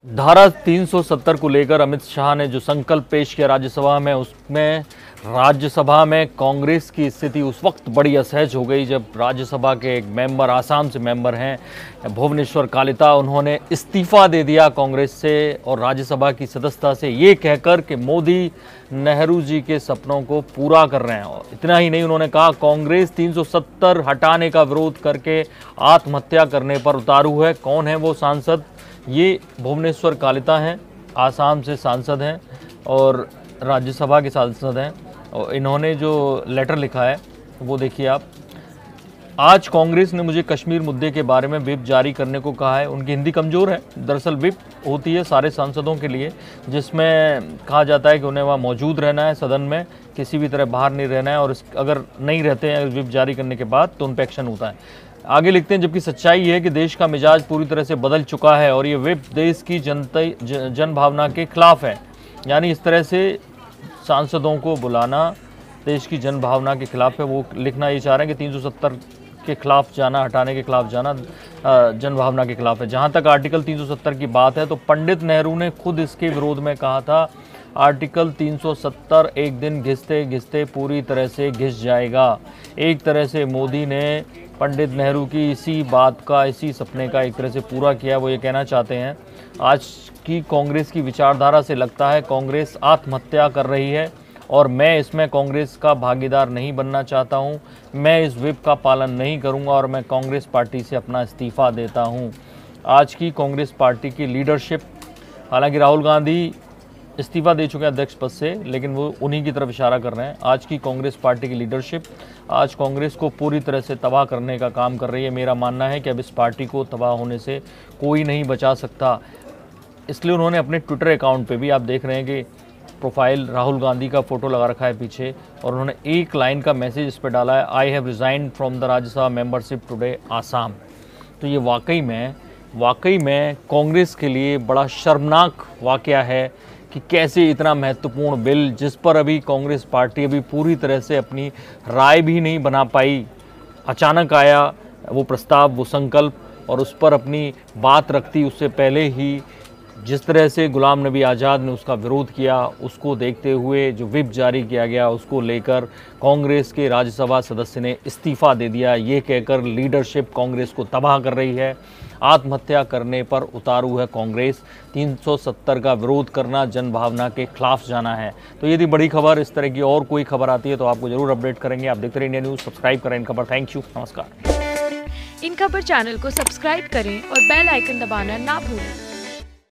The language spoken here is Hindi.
धारा 370 को लेकर अमित शाह ने जो संकल्प पेश किया राज्यसभा में, उसमें राज्यसभा में कांग्रेस की स्थिति उस वक्त बड़ी असहज हो गई जब राज्यसभा के एक मेंबर, आसाम से मेंबर हैं भुवनेश्वर कालिता, उन्होंने इस्तीफा दे दिया कांग्रेस से और राज्यसभा की सदस्यता से, ये कहकर कि मोदी नेहरू जी के सपनों को पूरा कर रहे हैं। और इतना ही नहीं, उन्होंने कहा कांग्रेस 370 हटाने का विरोध करके आत्महत्या करने पर उतारू है। कौन है वो सांसद? ये भुवनेश्वर कालिता हैं, आसाम से सांसद हैं और राज्यसभा के सांसद हैं। और इन्होंने जो लेटर लिखा है वो देखिए आप। आज कांग्रेस ने मुझे कश्मीर मुद्दे के बारे में व्हिप जारी करने को कहा है। उनकी हिंदी कमज़ोर है। दरअसल व्हिप होती है सारे सांसदों के लिए, जिसमें कहा जाता है कि उन्हें वहाँ मौजूद रहना है सदन में, किसी भी तरह बाहर नहीं रहना है, और अगर नहीं रहते हैं व्हिप जारी करने के बाद तो उन पर एक्शन होता है। आगे लिखते हैं, जबकि सच्चाई है कि देश का मिजाज पूरी तरह से बदल चुका है और ये व्हिप देश की जन भावना के खिलाफ है। यानी इस तरह से सांसदों को बुलाना देश की जन भावना के खिलाफ है। वो लिखना ये चाह रहे हैं कि 370 के खिलाफ जाना, हटाने के खिलाफ जाना जन भावना के खिलाफ है। जहाँ तक आर्टिकल 370 की बात है तो पंडित नेहरू ने खुद इसके विरोध में कहा था, आर्टिकल 370 एक दिन घिसते घिसते पूरी तरह से घिस जाएगा। एक तरह से मोदी ने पंडित नेहरू की इसी बात का, इसी सपने का एक तरह से पूरा किया। वो ये कहना चाहते हैं, आज की कांग्रेस की विचारधारा से लगता है कांग्रेस आत्महत्या कर रही है और मैं इसमें कांग्रेस का भागीदार नहीं बनना चाहता हूं। मैं इस व्हिप का पालन नहीं करूंगा और मैं कांग्रेस पार्टी से अपना इस्तीफा देता हूं। आज की कांग्रेस पार्टी की लीडरशिप, हालांकि राहुल गांधी इस्तीफा दे चुके हैं अध्यक्ष पद से, लेकिन वो उन्हीं की तरफ इशारा कर रहे हैं। आज की कांग्रेस पार्टी की लीडरशिप आज कांग्रेस को पूरी तरह से तबाह करने का काम कर रही है। मेरा मानना है कि अब इस पार्टी को तबाह होने से कोई नहीं बचा सकता। इसलिए उन्होंने अपने ट्विटर अकाउंट पे भी, आप देख रहे हैं कि प्रोफाइल राहुल गांधी का फ़ोटो लगा रखा है पीछे, और उन्होंने एक लाइन का मैसेज इस पर डाला है, I have resigned from the Rajya Sabha membership today Assam. तो ये वाकई में कांग्रेस के लिए बड़ा शर्मनाक वाक़या है कि कैसे इतना महत्वपूर्ण बिल, जिस पर अभी कांग्रेस पार्टी अभी पूरी तरह से अपनी राय भी नहीं बना पाई, अचानक आया वो प्रस्ताव, वो संकल्प, और उस पर अपनी बात रखती उससे पहले ही जिस तरह से गुलाम नबी आज़ाद ने उसका विरोध किया, उसको देखते हुए जो व्हिप जारी किया गया, उसको लेकर कांग्रेस के राज्यसभा सदस्य ने इस्तीफा दे दिया। ये कहकर लीडरशिप कांग्रेस को तबाह कर रही है, आत्महत्या करने पर उतारू है कांग्रेस। 370 का विरोध करना जन भावना के खिलाफ जाना है। तो ये थी बड़ी खबर। इस तरह की और कोई खबर आती है तो आपको जरूर अपडेट करेंगे। आप देखते रहिए इंडिया न्यूज़, सब्सक्राइब करें इन खबर। थैंक यू, नमस्कार। इन खबर चैनल को सब्सक्राइब करें और बेल आइकन दबाना ना भूलें।